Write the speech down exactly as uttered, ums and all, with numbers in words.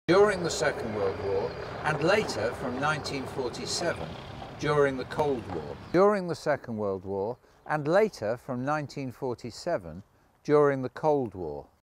during the Second World War, and later from nineteen forty-seven during the Cold War. During the Second World War, and later from nineteen forty-seven during the Cold War.